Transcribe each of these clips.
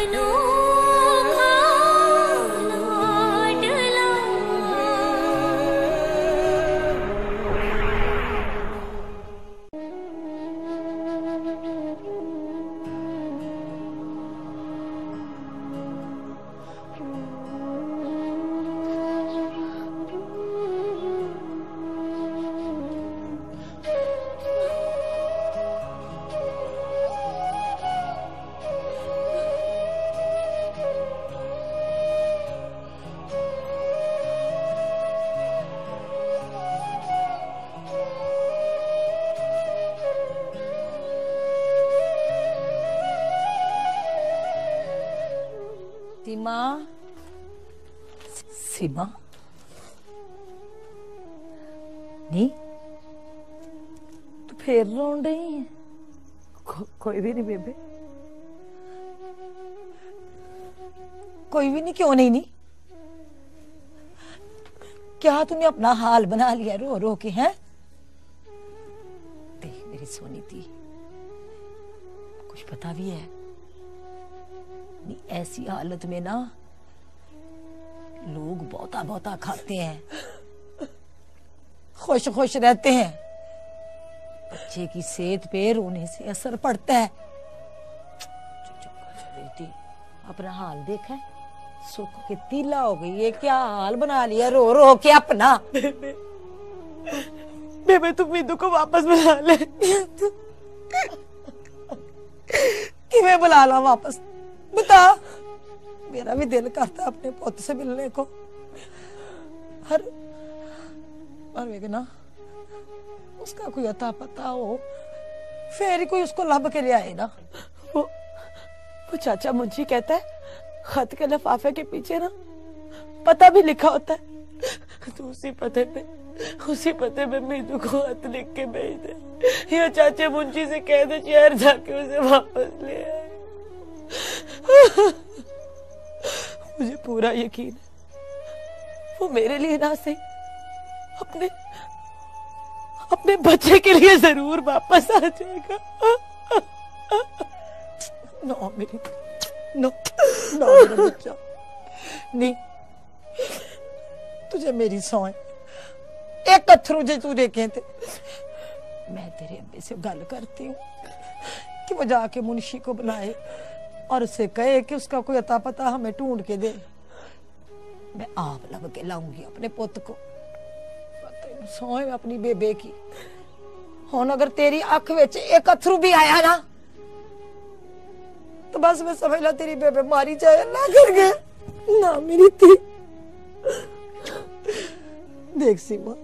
सीमा, सीमा, नहीं तू फिर रोन रही है? कोई भी नहीं बेबे, कोई भी नहीं। क्यों नहीं? क्या तूने अपना हाल बना लिया रो रो के? हैं देख मेरी सोनी थी, कुछ पता भी है नहीं, ऐसी हालत में ना लोग बहुता बहुता खाते हैं, खुश खुश रहते हैं, बच्चे की सेहत पे रोने से असर पड़ता है। बेटी अपना हाल देखा, सुख के तीला हो गई, ये क्या हाल बना लिया रो रो के अपना। बेबे तुम मीनू को वापस बुला ले। किਵੇਂ बुला ला वापस? बता, मेरा भी दिल करता अपने पुत से मिलने को, हर वे ना उसका कोई अता पता हो, फिर ही कोई उसको लब के ले आए ना। वो चाचा मुंशी कहता है खत के लिफाफे के पीछे ना पता भी लिखा होता है, तो उसी पते पे मीनू को खत लिख के भेज दे, या चाचा मुंशी से कह दे शहर जाके उसे वापस ले आए। मुझे पूरा यकीन है वो मेरे लिए ना सही अपने बच्चे के लिए जरूर वापस आ जाएगा। नो मेरी, नो मेरा बच्चा नहीं, तुझे मेरी सौं एक अथरू जे तू देखे थे, मैं तेरे अब्बे से गल करती हूँ कि वो जाके मुंशी को बुलाए और उससे कहे कि उसका कोई अता पता हमें ढूंढ के दे। मैं आप लब के लाऊंगी अपने पुत को, सोए अपनी बेबे की। हुन अगर तेरी अख विच एक अथरू भी आया ना तो बस मैं समझ ला तेरी बेबे मारी जाए, अल्लाह कर गए ना मेरी थी। देख सीमा,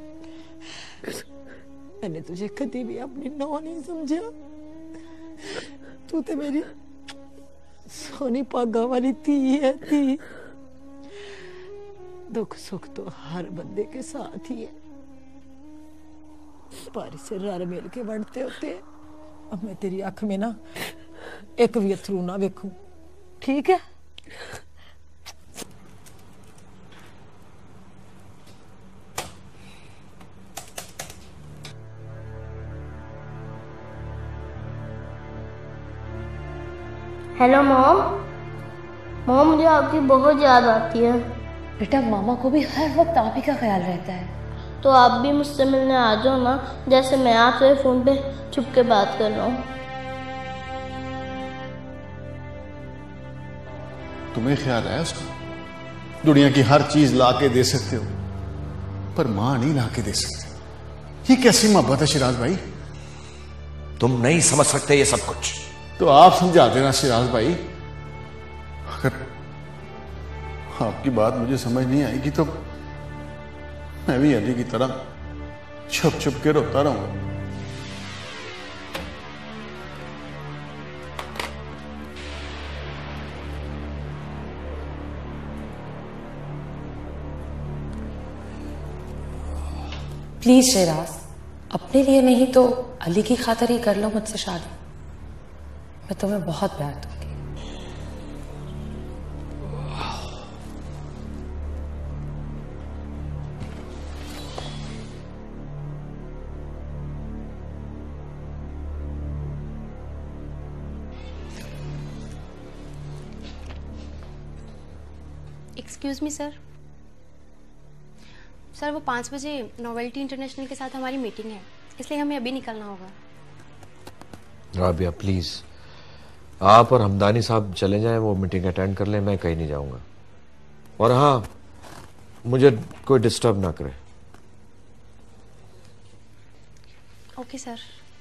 मैंने तुझे कभी भी अपनी नौ नहीं समझा, तू तो मेरी सोनी पागा वाली थी है थी। दुख सुख तो हर बंदे के साथ ही है, पर से रल मिल के बढ़ते होते हैं। अब मैं तेरी आंख में ना एक भी अथरू ना देखूं, ठीक है? हेलो मॉम, मुझे आपकी बहुत याद आती है। बेटा मामा को भी हर वक्त आप ही का ख्याल रहता है, तो आप भी मुझसे मिलने आ जाओ ना, जैसे मैं आपसे फोन पे छुप के बात कर रहा हूँ। तुम्हें ख्याल है उसका? दुनिया की हर चीज ला के दे सकते हो, पर मां नहीं ला के दे सकते। ये कैसी मोहब्बत है शिराज भाई? तुम नहीं समझ सकते ये सब कुछ। तो आप समझा देना शिराज भाई। अगर आपकी बात मुझे समझ नहीं आएगी तो मैं भी अली की तरह छुप छुप के रोता रहूंगा। प्लीज शेराज, अपने लिए नहीं तो अली की खातिर ही कर लो मुझसे शादी। मैं तुम्हें बहुत प्यार दूंगी। Excuse me sir. सर वो 5 बजे नोवेल्टी इंटरनेशनल के साथ हमारी मीटिंग है, इसलिए हमें अभी निकलना होगा। राबिया प्लीज, आप और हमदानी साहब चले जाएं, वो मीटिंग अटेंड कर लें, मैं कहीं नहीं जाऊंगा। और हाँ, मुझे कोई डिस्टर्ब ना करे। Okay sir.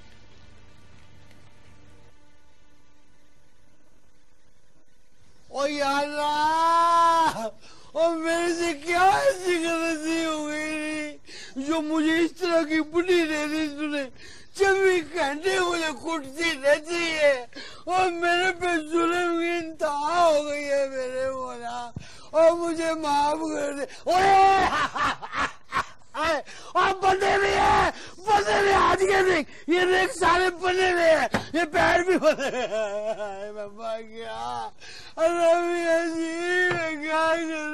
ओ यार, और मेरे से क्या ऐसी गलती हो गई जो मुझे इस तरह की बुढ़ी दे दी तूने। 24 घंटे मुझे कुटती रहती है और मेरे पे जुल्म की इंतहा हो गई है मेरे मौला, और मुझे माफ कर दे। और बंदे भी है, बंदे भी आज के देख, ये देख सारे बने हुए हैं, ये पैर भी बने हुए। बाबा क्या, अरे जी मैं क्या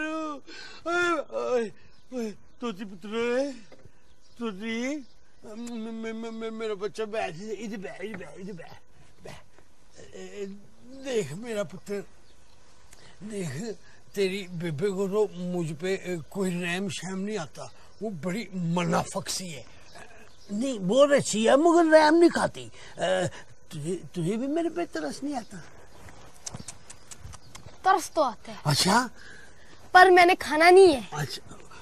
करूं। तोती पुत्र, तोती मेरा बच्चा बैठ, इधर बैठ, इधर बैठ। देख मेरा पुत्र, देख तेरी बेबे को तो मुझ पे कोई रहम शहम नहीं आता, वो बड़ी मुनाफिक सी है। नहीं बहुत अच्छी है मगर रहम नहीं खाती। तुझे भी मेरे पे तरस नहीं आता? तरस तो आता है। अच्छा, पर मैंने खाना नहीं है। अच्छा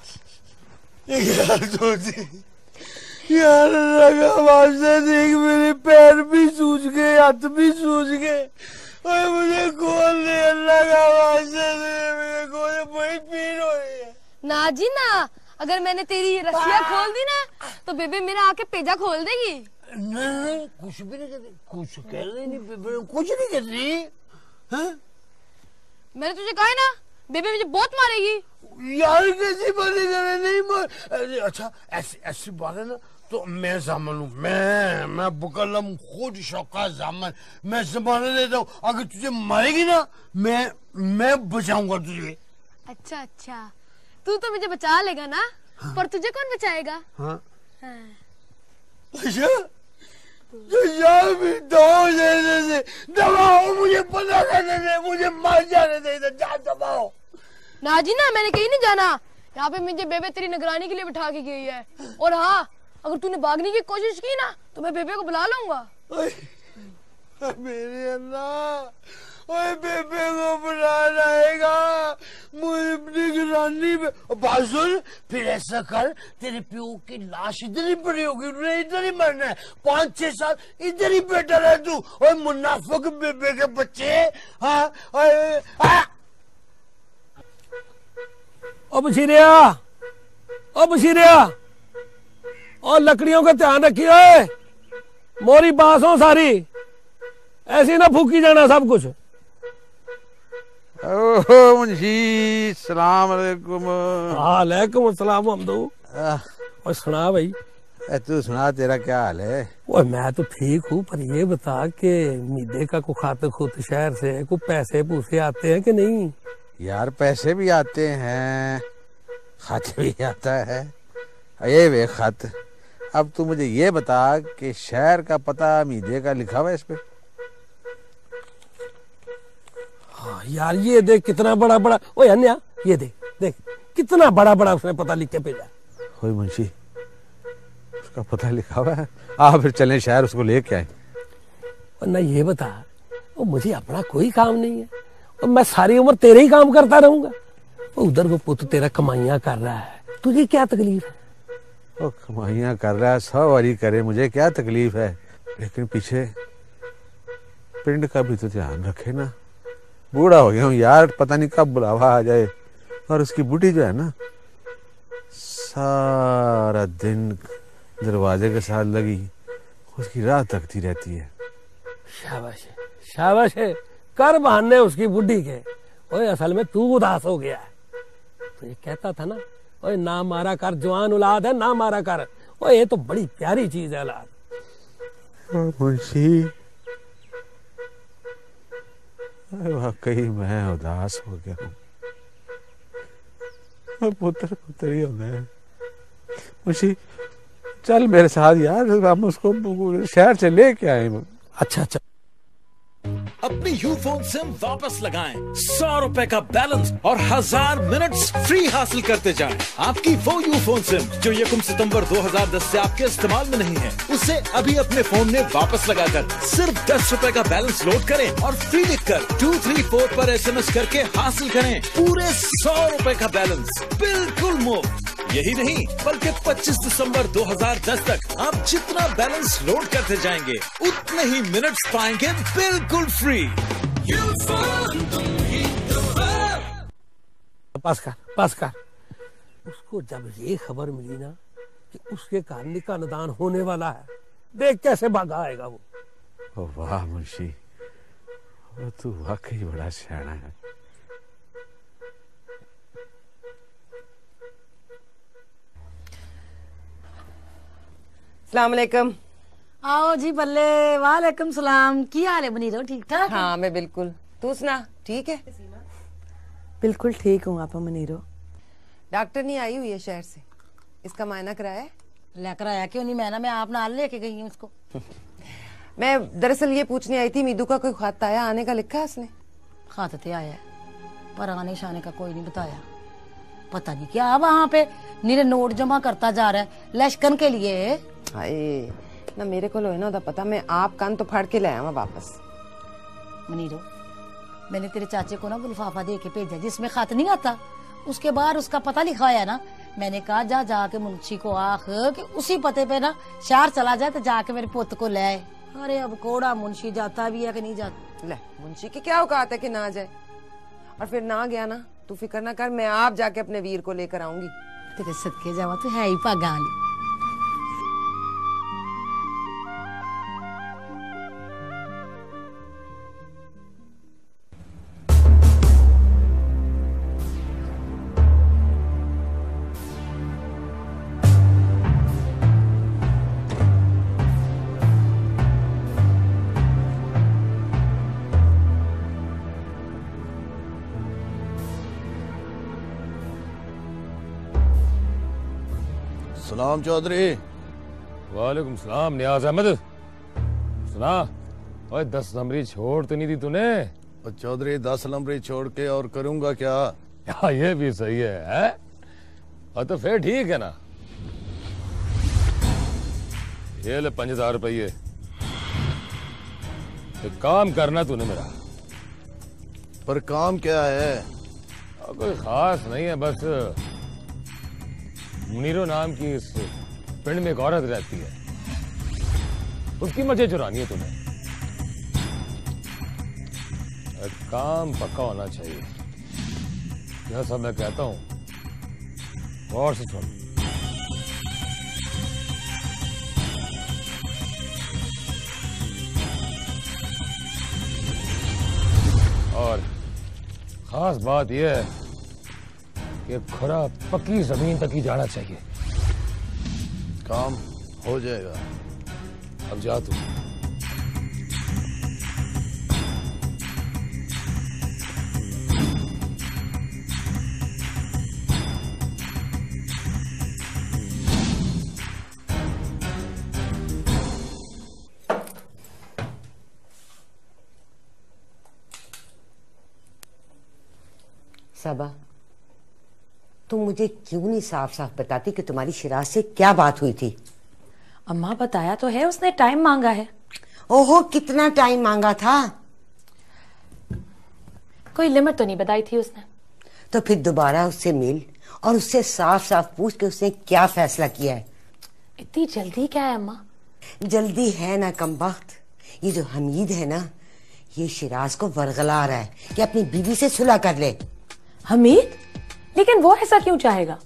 यार तो यार लगा वास्ते देख, मेरे पैर भी सूज गए, हाथ भी सूज गए, और मुझे खोल दे अल्लाह का वास्ते, मेरे को बड़ी पीड़ हो रही है। ना जी ना, अगर मैंने तेरी रस्सियाँ खोल दी ना तो बेबे मेरा आके पेजा खोल देगी। नहीं कुछ भी नहीं करती, कुछ कह रही नहीं बेबे, कुछ नहीं कर रही है। मैंने तुझे कहा है ना, बेबे मुझे बहुत मारेगी। यार कैसी बातें कर रहे, नहीं मार। अच्छा ऐसी बात है ना, तो मैं जामन हूँ, मैं बुकलम खुद शौका जामन, मैं जमाना देता हूँ। अगर तुझे मारेगी ना, मैं बचाऊंगा तुझे। अच्छा अच्छा, तू तो मुझे बचा लेगा ना। हाँ। पर तुझे कौन बचाएगा? हाँ। हाँ। अच्छा तो यार भी दबाओ, मुझे पता करने दे, मुझे मार जाने दे, जा दबाओ। ना जी ना, मैंने कहीं नहीं जाना, यहाँ पे मुझे बेबे तेरी निगरानी के लिए बिठा के गई है। और हाँ, अगर तूने भागने की कोशिश की ना तो मैं बेबे को बुला लूंगा। मेरे अल्लाह, ओए बेबे को बुलाना आएगा, मुझे निगरानी पे। बात सुन, फिर ऐसा कर, तेरे प्यो की लाश इधर ही पड़ी होगी, उन्हें इधर ही मरना है, 5-6 साल इधर ही बैठा रह तू। और मुनाफिक बेबे के बच्चे। हाँ ओ बशीरिया, ओ बशीरिया, और लकड़ियों का ध्यान रखिए, मोरी बांस हो सारी, ऐसी ना फूकी जाना सब कुछ। ओहो मुंशी, सलाम अलैकुम। वालेकुम अस्सलाम हमदू। और सुना भाई। तू सुना, तेरा क्या हाल है? वो मैं तो ठीक हूँ, पर ये बता कि मीदे का को खाते खुद शहर से को पैसे पूसे आते हैं कि नहीं? यार पैसे भी आते हैं, खत भी आता है। ये वे खत, अब तू मुझे ये बता कि शहर का पता मीदे का लिखा हुआ है इस पे? हाँ यार, ये देख कितना बड़ा बड़ा, ओ अन्या ये देख कितना बड़ा बड़ा उसने पता लिख के भेजा। ओए मुंशी, उसका पता लिखा हुआ है? आ फिर चलें शहर, उसको लेके आए। वरना ये बता, वो मुझे अपना कोई काम नहीं है और मैं सारी उम्र तेरे ही काम करता रहूंगा। उधर वो पुत्र तेरा कमाइयां कर रहा है, तुझे क्या तकलीफ है? वो कमाइयां कर रहा है, 100 वारी करे, मुझे क्या तकलीफ है, लेकिन पीछे पिंड का भी तो ध्यान रखे ना। बूढ़ा हो गया हूँ यार, पता नहीं कब बुलावा आ जाए। और उसकी बूढ़ी जो है ना, सारा दिन दरवाजे के साथ लगी उसकी राह तकती रहती है। शाबाश है, शाबाश है, कर बहाने उसकी बुढ़ी के। ओए असल में तू उदास हो गया है। तो ये कहता था ना, ओए ना मारा कर, जवान औलाद है ना मारा कर। ओए ये तो बड़ी प्यारी चीज है औलाद। मुंशी वाकई मैं उदास हो गया हूँ, पुत्र पुत्र ही होना है। मुंशी चल मेरे साथ यार, हम उसको शहर से लेके आए। अच्छा अच्छा। अपनी यूफोन सिम वापस लगाएं। 100 रुपए का बैलेंस और 1000 मिनट्स फ्री हासिल करते जाएं। आपकी वो यूफोन सिम जो 1 सितंबर 2010 से आपके इस्तेमाल में नहीं है, उसे अभी अपने फोन में वापस लगाकर सिर्फ 10 रुपए का बैलेंस लोड करें और फ्री लिखकर 234 पर SMS करके हासिल करें पूरे 100 रुपए का बैलेंस बिल्कुल मुफ्त। यही नहीं बल्कि 25 दिसंबर 2010 तक आप जितना बैलेंस लोड करते जाएंगे उतने ही मिनट्स पाएंगे बिल्कुल फ्री। पास कर। उसको जब ये खबर मिली ना कि उसके कहानी का निदान होने वाला है, देख कैसे भागा आएगा वो। वाह मुंशी, वो तू वाकई बड़ा सियाना है। अस्सलाम वालेकुम। आओ जी बल्ले। वालेकुम सलाम। की हाल है बनीरो? ठीक ठाक? हाँ मैं बिल्कुल। तू सुना, ठीक है? बिल्कुल ठीक हूँ आपा मनीरो। डॉक्टर नहीं आई हुई है शहर से, इसका मायना कराया है? लेकर आया क्यों नहीं? मैं आप नाल लेके गई हूँ उसको। मैं दरअसल ये पूछने आई थी, मीदू का कोई खत आया, आने का लिखा है उसने? खत तो आया है पर आने शाने का कोई नहीं बताया। पता नहीं क्या वहाँ पे निरे नोट जमा करता जा रहा है लश्कन के लिए। हाय ना मेरे को है ना उदा पता, मैं आप कान तो फाड़ के ले आया वापस। मनीरो, मैंने तेरे चाचे को ना वो लिफाफा दे के भेजा जिसमें खत नहीं आता, उसके बाद उसका पता लिखा है ना। मैंने कहा जा जाके मुंशी को आख कि उसी पते पे ना शहर चला जाए तो जाके मेरे पुत को ले आए। अरे अब कोड़ा मुंशी जाता भी है कि नहीं जाता? ले मुंशी की क्या औकात है कि ना जाए, और फिर ना गया ना तू फिक्र ना कर, मैं आप जाके अपने वीर को लेकर आऊंगी। तेरे सदके जावा तो है ही पागाली। सलाम चौधरी। वालेकुम सलाम नियाज अहमद। सुना, ओए 10 नंबरी छोड़ तो नहीं दी तूने? और चौधरी 10 नंबरी छोड़ के और करूंगा क्या? हाँ ये भी सही है? और तो फिर ठीक है ना। ये ले 5000 रुपये, तो काम करना तूने मेरा। पर काम क्या है? कोई खास नहीं है, बस मुनीरो नाम की इस पिंड में एक औरत रहती है, उसकी मजे चुरानी है तुम्हें। काम पक्का होना चाहिए, यह सब मैं कहता हूं, गौर से सुन। और खास बात यह है कि खुरा पक्की जमीन तक ही जाना चाहिए। काम हो जाएगा। अब जा तू। सबा, तुम मुझे क्यों नहीं साफ साफ बताती कि तुम्हारी शिराज से क्या बात हुई थी? अम्मा बताया तो है, उसने टाइम मांगा है। ओहो, कितना टाइम मांगा था? कोई लिमिट तो नहीं बताई थी उसने। तो फिर दोबारा उससे मिल और उससे साफ साफ पूछ के उसने क्या फैसला किया है। इतनी जल्दी क्या है अम्मा? जल्दी है ना कमबख्त, ये जो हमीद है ना, ये शिराज को वरगला रहा है कि अपनी बीवी से सुलह कर ले। हमीद? लेकिन वो ऐसा क्यों चाहेगा?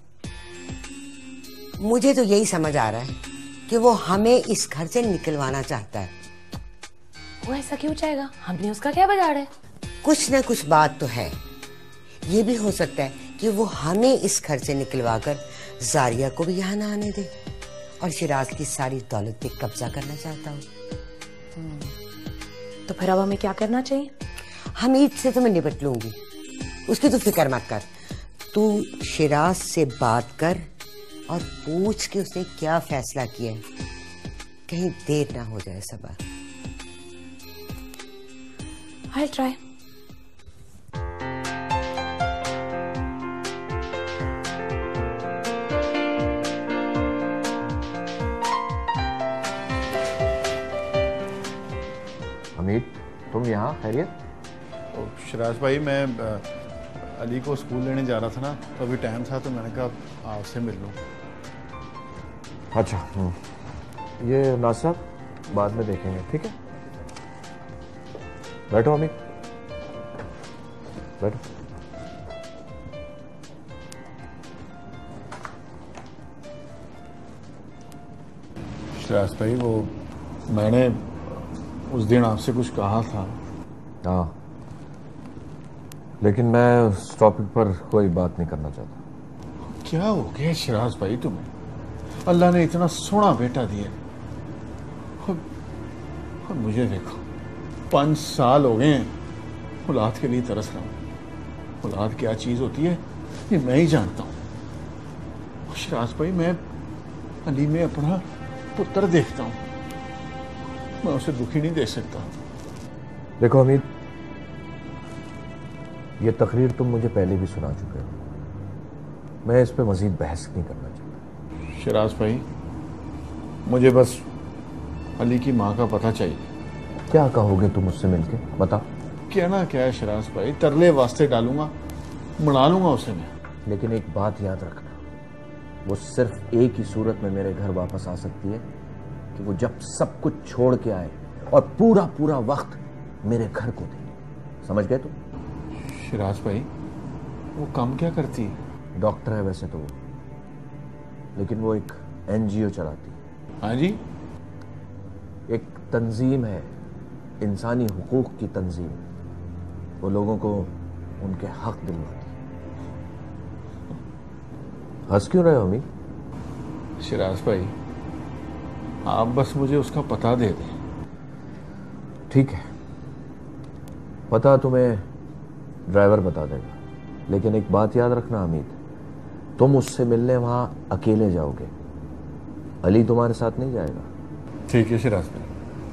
मुझे तो यही समझ आ रहा है कि वो हमें इस घर से निकलवाना चाहता है। वो ऐसा क्यों चाहेगा? हमने उसका क्या बिगाड़ा है? कुछ न कुछ बात तो है। ये भी हो सकता है कि वो हमें इस घर से निकलवाकर जारिया को भी यहाँ ना आने दे और शिराज की सारी दौलत पे कब्जा करना चाहता हूँ। तो फिर अब हमें क्या करना चाहिए? हमीद से तो मैं निपट लूंगी, उसकी तो फिक्र मत कर। तू शिराज से बात कर और पूछ के उसने क्या फैसला किया है, कहीं देर ना हो जाए सबा। I'll try. अमित, तुम यहाँ खैरियत? शिराज भाई, मैं अली को स्कूल लेने जा रहा था ना, तो अभी टाइम था तो मैंने कहा आपसे मिल लूँ। अच्छा, ये नासा बाद में देखेंगे, ठीक है? बैठो अमित, बैठो। शिराज भाई, वो मैंने उस दिन आपसे कुछ कहा था। हाँ, लेकिन मैं उस टॉपिक पर कोई बात नहीं करना चाहता। क्या हो गया शिराज भाई तुम्हें? अल्लाह ने इतना सोना बेटा दिया और मुझे देखो, 5 साल हो गए हैं औलाद के लिए तरस रहा हूँ। औलाद क्या चीज होती है ये मैं ही जानता हूँ। शिराज भाई, मैं अली में अपना पुत्र देखता हूँ, मैं उसे दुखी नहीं दे सकता। देखो अमित, ये तकरीर तुम मुझे पहले भी सुना चुके हो, मैं इस पे मजीद बहस नहीं करना चाहता। शिराज भाई, मुझे बस अली की माँ का पता चाहिए। क्या कहोगे तुम उससे मिलके, बता। कहना क्या है शिराज भाई, तरले वास्ते डालूंगा, मना लूंगा उसे मैं। लेकिन एक बात याद रखना, वो सिर्फ एक ही सूरत में मेरे घर वापस आ सकती है कि वो जब सब कुछ छोड़ के आए और पूरा पूरा वक्त मेरे घर को दे। समझ गए तुम? शिराज भाई, वो काम क्या करती है? डॉक्टर है वैसे तो वो, लेकिन वो एक NGO चलाती है। हाँ जी? एक तंजीम है, इंसानी हुकूक की तंजीम। वो लोगों को उनके हक दिलवाती है। हंस क्यों रहे हो अमी? शिराज भाई, आप बस मुझे उसका पता दे दें। ठीक है, पता तुम्हें ड्राइवर बता देगा, लेकिन एक बात याद रखना अमित, तुम उससे मिलने वहां अकेले जाओगे, अली तुम्हारे साथ नहीं जाएगा। ठीक है शिराज भाई।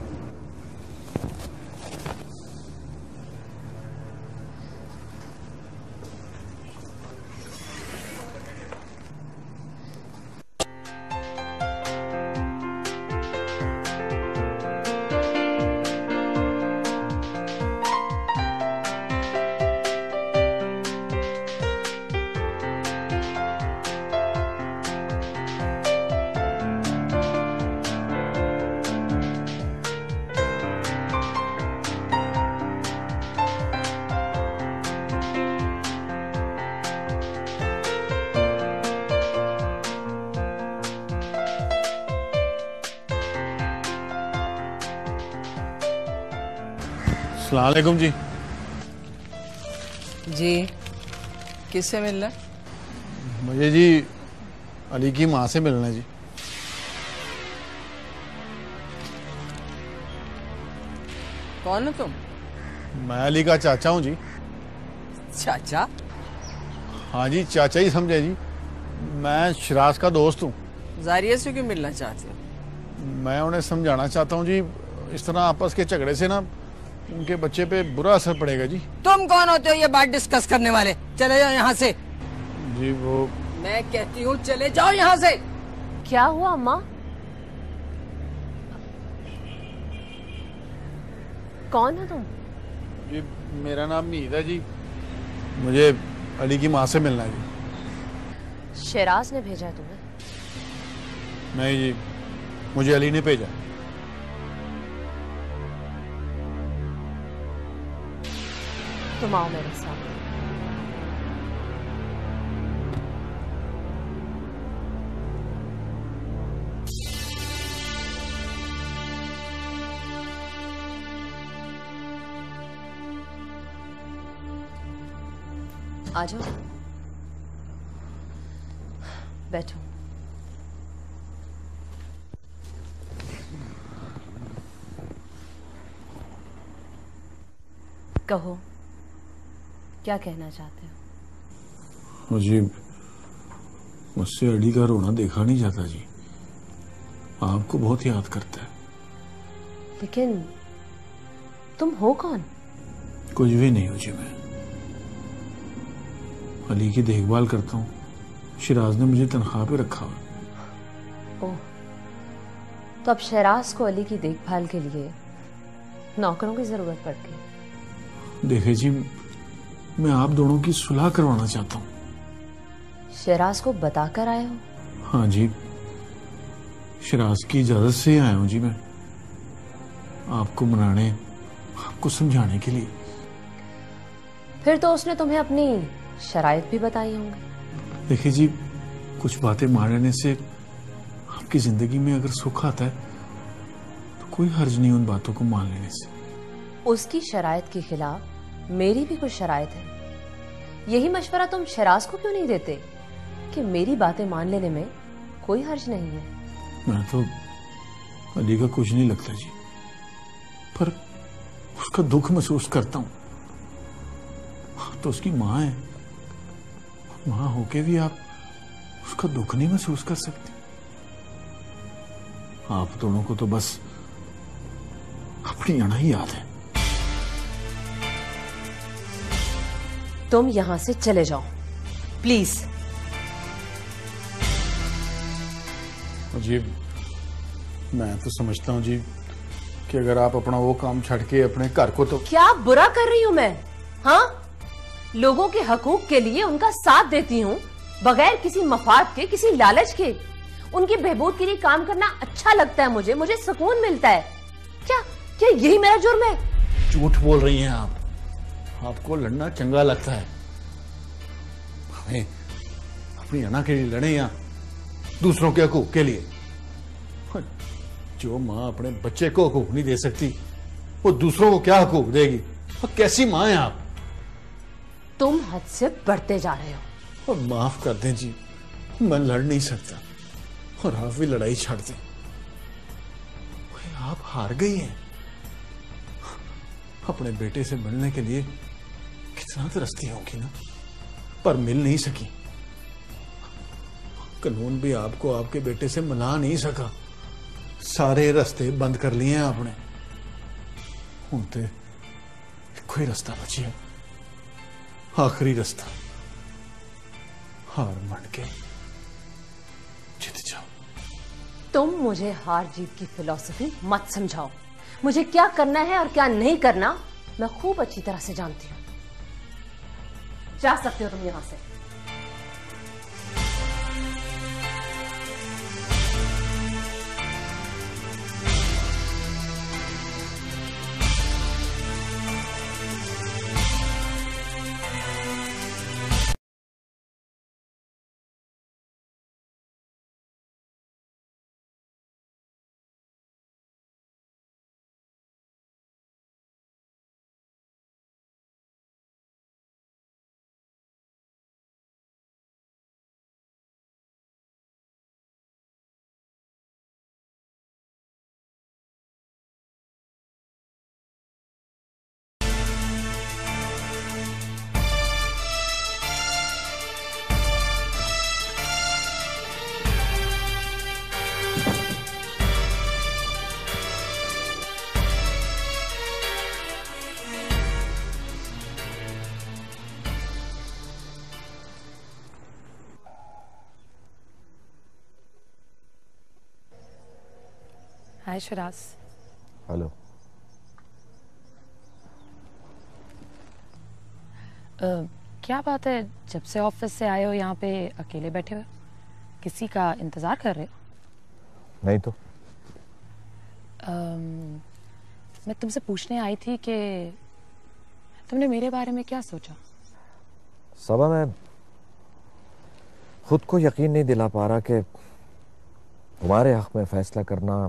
अस्सलाम वालेकुम जी। जी, किससे मिलना? मुझे जी अली की माँ से मिलना है जी। कौन हो तुम? मैं अली का चाचा हूँ जी। चाचा? हाँ जी, चाचा ही समझे जी। मैं शिराज का दोस्त हूँ। जारिया से क्यों मिलना चाहते हो? मैं उन्हें समझाना चाहता हूँ जी, इस तरह आपस के झगड़े से ना उनके बच्चे पे बुरा असर पड़ेगा जी। तुम कौन होते हो ये बात डिस्कस करने वाले? चले जाओ यहाँ से। जी वो, मैं कहती हूँ चले जाओ यहाँ से। क्या हुआ अम्मा? कौन हो तुम? जी मेरा नाम मीद है जी, मुझे अली की माँ से मिलना है जी। शिराज ने भेजा तुम्हें? नहीं जी, मुझे अली ने भेजा। तुम आओ मेरे साथ। आ जाओ, बैठो। कहो, क्या कहना चाहते हो? मुझे मुझसे अली का रोना देखा नहीं जाता जी, आपको बहुत याद करता है। लेकिन तुम हो कौन? कुछ भी नहीं हूं जी मैं। अली की देखभाल करता हूँ। शिराज ने मुझे तनख्वाह पे रखा हुआ। ओह, तो अब शहराज को अली की देखभाल के लिए नौकरों की जरूरत पड़ती है। देखे जी, मैं आप दोनों की सुलह करवाना चाहता हूँ। शहराज को बताकर आए हो? हाँ जी, शिराज की इजाजत से आया हूँ जी मैं, आपको मनाने, आपको समझाने के लिए। फिर तो उसने तुम्हें अपनी शराइत भी बताई होंगी। देखिए जी, कुछ बातें मान लेने से आपकी जिंदगी में अगर सुख आता है तो कोई हर्ज नहीं उन बातों को मान लेने से। उसकी शराइत के खिलाफ मेरी भी कुछ शराइत है। यही मशवरा तुम शहराज को क्यों नहीं देते कि मेरी बातें मान लेने में कोई हर्ज नहीं है? मैं तो अली का कुछ नहीं लगता जी, पर उसका दुख महसूस करता हूँ। तो उसकी माँ है, माँ होके भी आप उसका दुख नहीं महसूस कर सकते। आप दोनों को तो बस अपनी अना ही याद है। तुम यहां से चले जाओ प्लीज। जी, मैं तो समझता हूँ जी कि अगर आप अपना वो काम छड़ के अपने घर को तो। क्या बुरा कर रही हूं मैं? हाँ, लोगों के हकूक के लिए उनका साथ देती हूँ बगैर किसी मफाद के, किसी लालच के। उनकी बहबूद के लिए काम करना अच्छा लगता है मुझे सुकून मिलता है। क्या क्या यही मेरा जुर्म है? झूठ बोल रही हैं आप। आपको लड़ना चंगा लगता है। हमें अपनी अना के लिए लड़े या दूसरों के हकूक के लिए? जो माँ अपने बच्चे को हकूक नहीं दे सकती, वो दूसरों को क्या हकूक देगी? कैसी माँ है आप? तुम हद से बढ़ते जा रहे हो। और माफ कर दें जी, मैं लड़ नहीं सकता और आप भी लड़ाई छाड़ दें। आप हार गई हैं। अपने बेटे से मिलने के लिए कितना तरसती होगी ना, पर मिल नहीं सकी। कानून भी आपको आपके बेटे से मिला नहीं सका। सारे रास्ते बंद कर लिए हैं आपने। हुण ते कोई रास्ता बचिया, आखिरी रास्ता। हार मान के जीत जाओ। तुम मुझे हार जीत की फिलॉसफी मत समझाओ। मुझे क्या करना है और क्या नहीं करना मैं खूब अच्छी तरह से जानती हूँ। जा सकते हो तुम यहां से। हाय शिराज। हेलो। क्या बात है, जब से ऑफिस से आए हो यहाँ पे अकेले बैठे हो? किसी का इंतजार कर रहे हो? नहीं तो। मैं तुमसे पूछने आई थी कि तुमने मेरे बारे में क्या सोचा? सबा, मैं खुद को यकीन नहीं दिला पा रहा कि तुम्हारे हक में फैसला करना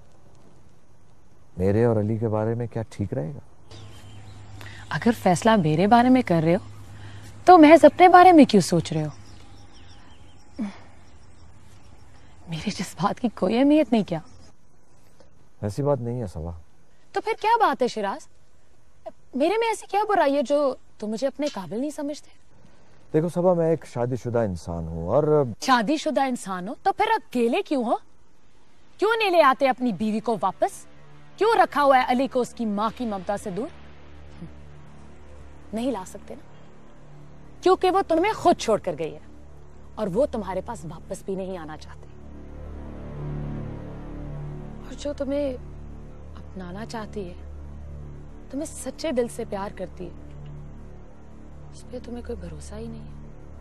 मेरे और अली के बारे में क्या ठीक रहेगा। अगर फैसला मेरे बारे में कर रहे हो तो महज अपने बारे में क्यों सोच रहे हो? मेरी जज्बात की कोई अहमियत नहीं क्या? ऐसी बात नहीं है सबा। तो फिर क्या बात है शिराज? मेरे में ऐसी क्या बुराई है जो तुम मुझे अपने काबिल नहीं समझते? देखो सबा, मैं एक शादीशुदा इंसान हूँ और शादीशुदा इंसान हो तो फिर अकेले क्यों हो? क्यों नहीं ले आते अपनी बीवी को वापस? क्यों रखा हुआ है अली को उसकी माँ की ममता से दूर? नहीं ला सकते ना, क्योंकि वो तुम्हें खुद छोड़कर गई है और वो तुम्हारे पास वापस भी नहीं आना चाहती। और जो तुम्हें अपनाना चाहती है, तुम्हें सच्चे दिल से प्यार करती है, उस पर तुम्हें कोई भरोसा ही नहीं है।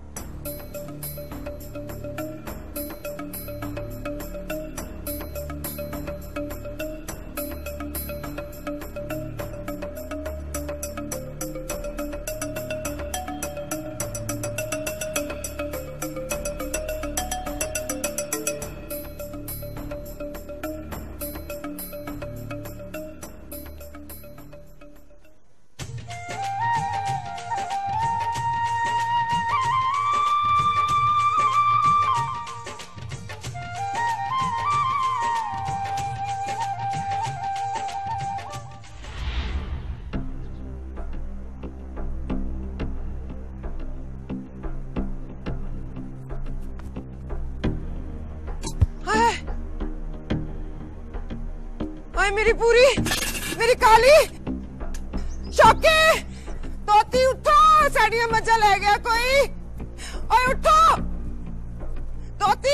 मेरी पूरी, मेरी काली, शौके, तोती उठो, साड़ियां मजा ले गया कोई, ओए उठो, तोती।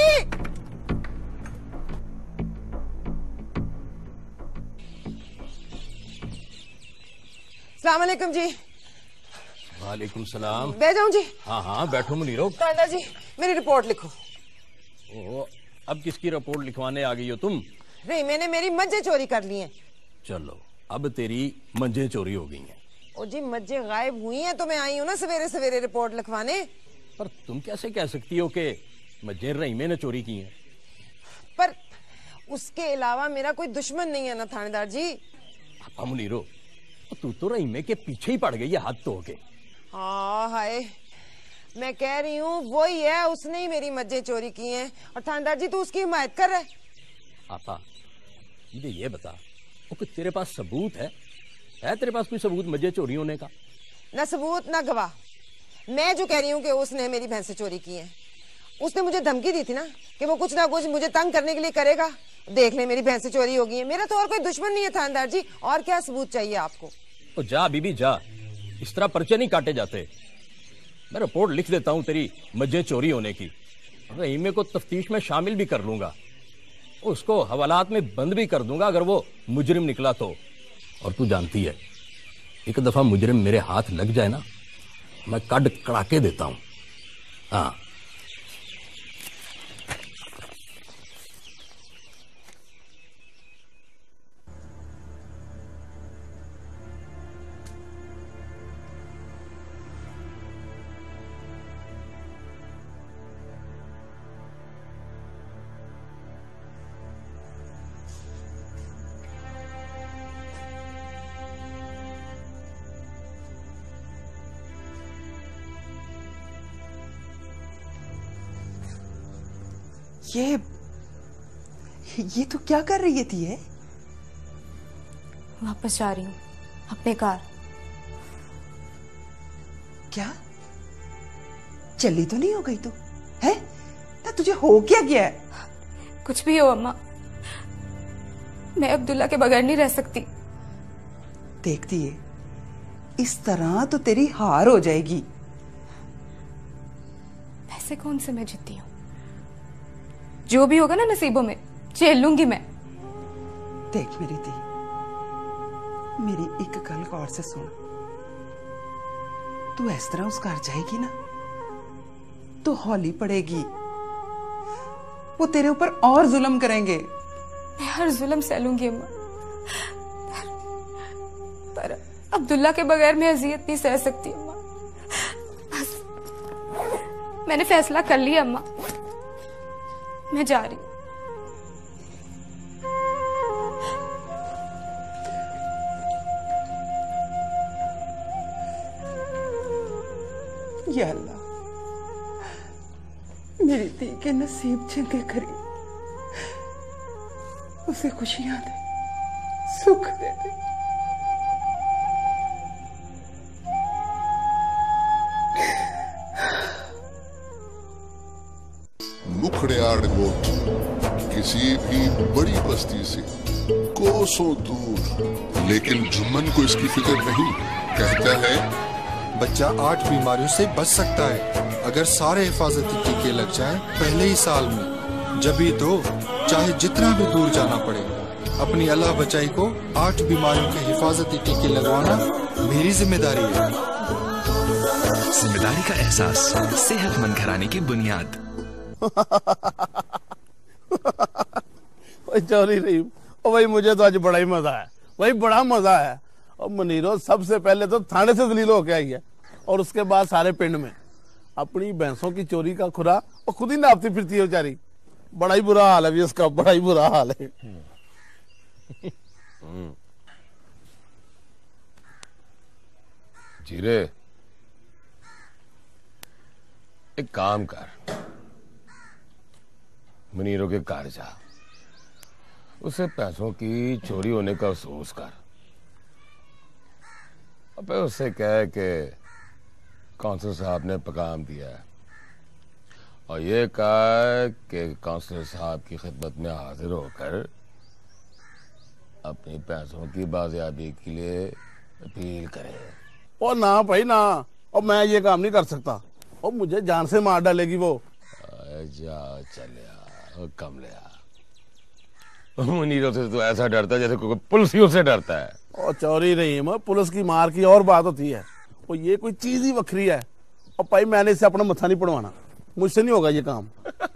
सलाम अलैकुम जी। वालेकुम सलाम। बैठ जाऊं जी? हाँ हाँ बैठो मुनीरो। तांडा जी मेरी रिपोर्ट लिखो। ओ, अब किसकी रिपोर्ट लिखवाने आ गई हो तुम? नहीं, मैंने मेरी मज्जे चोरी कर ली हैं। चलो अब तेरी मज्जे चोरी हो गई हैं। ओ जी मज्जे गायब हुई हैं तो मैं आई हूँ ना सवेरे सवेरे रिपोर्ट लिखवाने। पर तुम कैसे कह सकती हो कि मज्जे रहीमे ने चोरी की हैं? पर उसके अलावा मेरा कोई दुश्मन नहीं है ना थानेदार जी। आपा मुनीरो, तू तो रहीमे के पीछे ही पड़ गई है हाथ धो के। हाँ हाय, मैं कह रही हूँ वही है, उसने ही मेरी मज्जे चोरी की हैं और थानेदार जी तू उसकी हिमायत कर रहा है। आपा मुझे ये बता, कि तेरे पास सबूत है तेरे पास कोई सबूत मज्जे चोरी होने का? ना सबूत ना गवाह। मैं जो कह रही हूँ कि उसने मेरी भैंसे चोरी की हैं। उसने मुझे धमकी दी थी ना कि वो कुछ ना कुछ मुझे तंग करने के लिए करेगा। देख ले मेरी भैंसे चोरी हो गई है। मेरा तो और कोई दुश्मन नहीं है थानेदार जी, और क्या सबूत चाहिए आपको? तो जा बीबी जा, इस तरह पर्चे नहीं काटे जाते। मैं रिपोर्ट लिख देता हूँ तेरी मज्जे चोरी होने की, रहीमे को तफ्तीश में शामिल भी कर लूंगा, उसको हवालात में बंद भी कर दूंगा अगर वो मुजरिम निकला तो। और तू जानती है, एक दफा मुजरिम मेरे हाथ लग जाए ना, मैं कड़ कड़ाके देता हूं। हाँ ये तो क्या कर रही थी? है वापस जा रही हूँ अपने कार। क्या चली तो नहीं हो गई तू? है ना, तुझे हो क्या गया है? कुछ भी हो अम्मा, मैं अब्दुल्ला के बगैर नहीं रह सकती। देखती है इस तरह तो तेरी हार हो जाएगी। ऐसे कौन से मैं जीती हूँ? जो भी होगा ना नसीबों में झेल लूंगी मैं। देख मेरी दी, मेरी एक गल गौर से सुन। तू इस तरह उस घर जाएगी ना तो हौली पड़ेगी, वो तेरे ऊपर और जुल्म करेंगे। मैं हर जुल्म सह लूंगी अम्मा, पर अब्दुल्ला के बगैर मैं अजियत नहीं सह सकती अम्मा। बस मैंने फैसला कर लिया अम्मा, मैं जा रही हूं। या अल्लाह, मेरी धी के नसीब चंगे करी, उसे खुशियां दे, सुख दे दे। मुखड़ियाड़ गोठ किसी भी बड़ी बस्ती से कोसों दूर, लेकिन जुम्मन को इसकी फिक्र नहीं। कहता है बच्चा 8 बीमारियों से बच सकता है अगर सारे हिफाजती टीके लग जाएं पहले ही साल में। जभी तो चाहे जितना भी दूर जाना पड़े, अपनी अल्लाह बचाई को 8 बीमारियों के हिफाजती टीके लगवाना मेरी जिम्मेदारी है। जिम्मेदारी का एहसास, सेहतमंद घराने की बुनियाद। चौरी रही और भाई, मुझे तो आज बड़ा ही मजा है भाई, बड़ा मजा है। और मनीरो सबसे पहले तो थाने से दलील होके आई है और उसके बाद सारे पिंड में अपनी भैंसों की चोरी का खुरा और खुद ही नापती फिरती है बेचारी। बड़ा ही बुरा हाल है भी इसका, बड़ा ही बुरा हाल है। जीरे, एक काम कर, मनीरो के घर जा, उसे पैसों की चोरी होने का अफसोस कर। अब उससे कह के काउंसलर साहब ने पैगाम दिया है और ये कहा कि काउंसलर साहब की खिदमत में हाजिर होकर अपनी पैसों की बाजियाबी के लिए अपील करे। और ना भाई ना, और मैं ये काम नहीं कर सकता और मुझे जान से मार डालेगी वो। जा चलिया कमलिया, मुनीरों से तो ऐसा डरता है जैसे कोई पुलिसियों से डरता है। और चौरी रहीम, पुलिस की मार की और बात होती है, और ये कोई चीज ही वखरी है। और भाई मैंने इसे अपना मत्था नहीं पड़वाना, मुझसे नहीं होगा ये काम।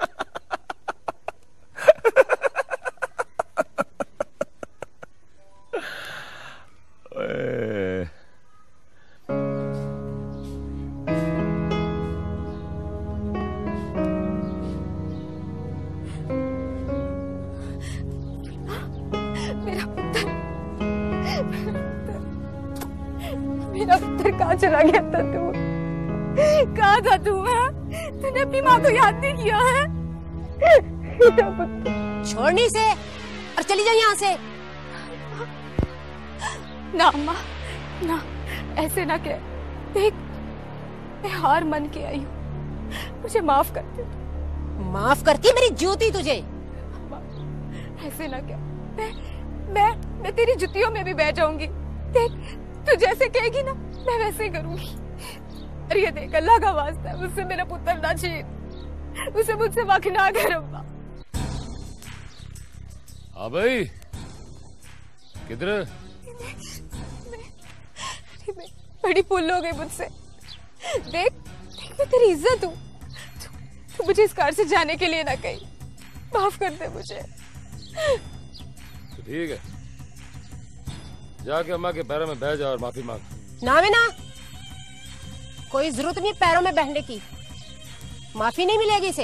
मेरा पुत्र कहाँ चला गया था तू? कहाँ था तू? तूने अपनी माँ को याद नहीं किया है? मेरा पुत्र छोड़नी से और चली जाओ यहाँ से। ना अम्मा ना, ऐसे ना कह। देख, मैं हार मान के आई हूँ, मुझे माफ कर दे। माफ करती मेरी ज्योति तुझे? अम्मा ऐसे ना कह, मैं तेरी जुतियों में भी बैठ जाऊंगी। देख, तू जैसे कहेगी ना मैं वैसे ही करूंगी। अरे ये देख, अल्लाह का वास्ता है मुझसे मेरा पुत्र ना छीन, उसे मुझसे वाकई ना कर अम्मा। हाँ भाई, किधर? मैं बड़ी भूल हो गई मुझसे। देख मैं तेरी इज्जत हूँ, तू मुझे इस कार से जाने के लिए ना कही। माफ कर दे मुझे। तो ठीक है, जाके अम्मा के पैरों में बैठ जा और माफी मांग। ना में ना, कोई जरूरत नहीं पैरों में बैठने की, माफी नहीं मिलेगी इसे।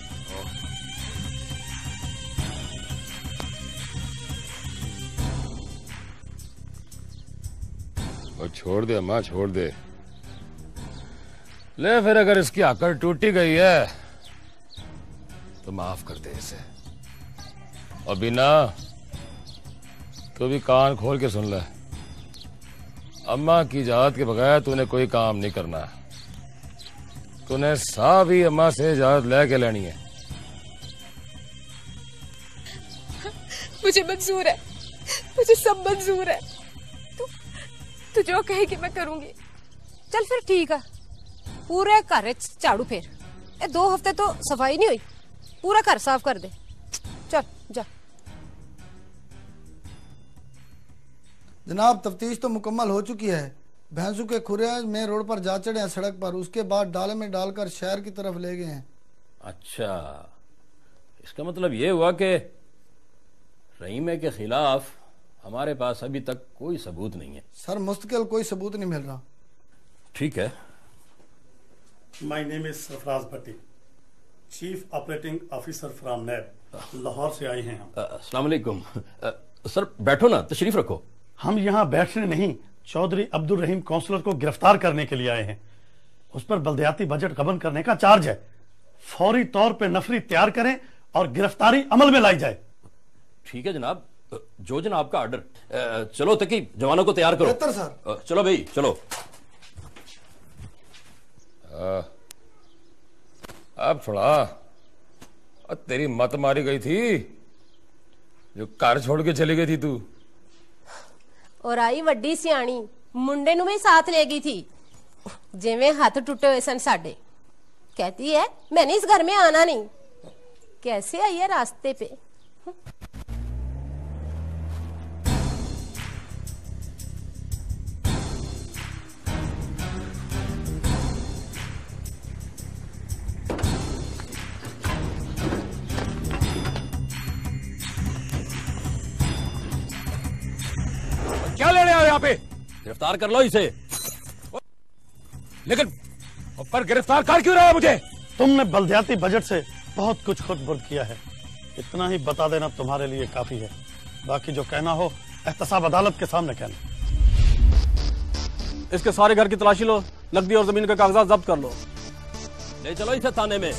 और छोड़ दे अम्मा, छोड़ दे। ले फिर, अगर इसकी आकड़ टूटी गई है तो माफ कर दे इसे। और बिना तो भी कान खोल के सुन ले, अम्मा की इजाजत के बगैर तूने कोई काम नहीं करना। तूने साफ ही अम्मा से इजाजत लेके लेनी है। मुझे मंजूर है, मुझे सब मंजूर है। तू जो कहेगी मैं करूंगी। चल फिर ठीक है, पूरे घर झाड़ू फेर। 2 हफ्ते तो सफाई नहीं हुई, पूरा घर साफ कर दे। चल जा। जनाब, तफ्तीश तो मुकम्मल हो चुकी है। भैंसों के खुरे में रोड पर जा चढ़े हैं सड़क पर, उसके बाद डाले में डालकर शहर की तरफ ले गए हैं। अच्छा, इसका मतलब ये हुआ कि रहीमे के खिलाफ हमारे पास अभी तक कोई सबूत नहीं है। सर, मुस्तकिल कोई सबूत नहीं मिल रहा। ठीक है। My name is Sarfaraz Bhatti, chief operating officer from NAB, Lahore से आए हैं हम। अस्सलाम वालेकुम। सर बैठो ना, तशरीफ रखो। हम यहाँ बैठने नहीं, चौधरी अब्दुल रहीम काउंसलर को गिरफ्तार करने के लिए आए हैं। उस पर बल्दियाती बजट गबन करने का चार्ज है। फौरी तौर पे नफरी तैयार करें और गिरफ्तारी अमल में लाई जाए। ठीक है जनाब, जो जनाब का ऑर्डर। चलो तकी, जवानों को तैयार करो। सर। चलो भाई चलो। अब थोड़ा तेरी मत मारी गई थी जो कार छोड़ के चली गई थी तू। और आई वड्डी सियाणी, मुंडे नु भी साथ ले गई थी। जिवें हाथ टूटे हुए सन साडे। कहती है मैंने इस घर में आना नहीं। कैसे आई है रास्ते पे। क्या लेने आओ यहाँ पे? गिरफ्तार कर लो इसे। लेकिन पर गिरफ्तार कर क्यों रहा है मुझे? तुमने बलदियाती बजट से बहुत कुछ खुद बुर्द किया है, इतना ही बता देना तुम्हारे लिए काफी है। बाकी जो कहना हो एहतसाब अदालत के सामने कहना। इसके सारे घर की तलाशी लो, नकदी और जमीन के कागजात जब्त कर लो। ले चलो इसे थाने में।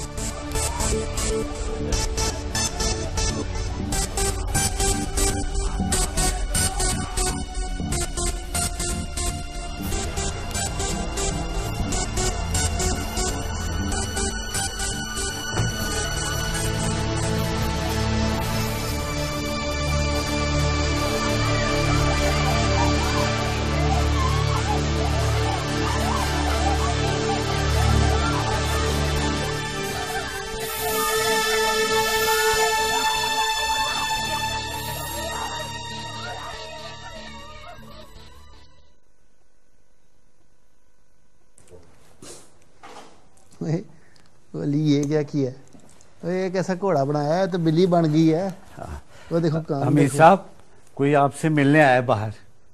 बोली ये क्या किया? एक ऐसा घोड़ा बनाया है तो बिल्ली बन गई है। वो देखो काम। अमीर साहब कोई आपसे मिलने आया बाहर।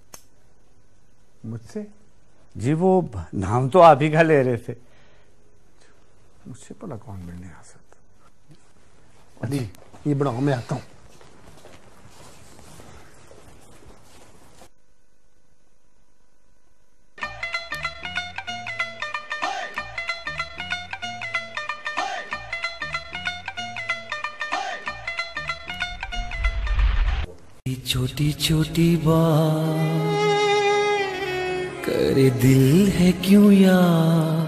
मुझसे? जी वो नाम तो आप ही का ले रहे थे। मुझसे भला कौन मिलने आ सकता? अली ये बनाओ, मैं आता हूँ। छोटी छोटी बात करे दिल है क्यों यार,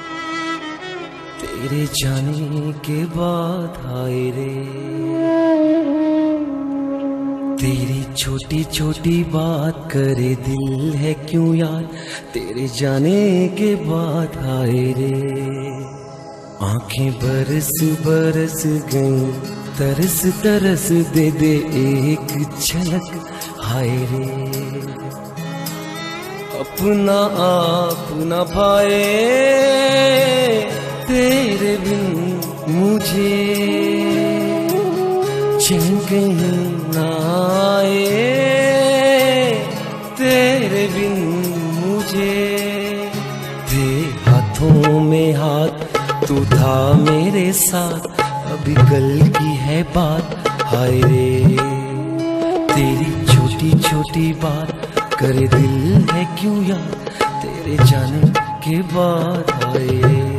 तेरे जाने के बाद हाय रे। तेरी छोटी छोटी बात करे दिल है क्यों यार, तेरे जाने के बाद हाय रे। आंखें बरस बरस गई, तरस तरस दे दे एक झलक हाय रे। अपना आप न पाए तेरे बिन मुझे, चैन कहीं ना आए तेरे बिन मुझे। तेरे हाथों में हाथ तू था मेरे साथ, अभी कल की है बात हाय रे। तेरी छोटी छोटी बात करे दिल है क्यों यार, तेरे जाने के बाद हाय रे।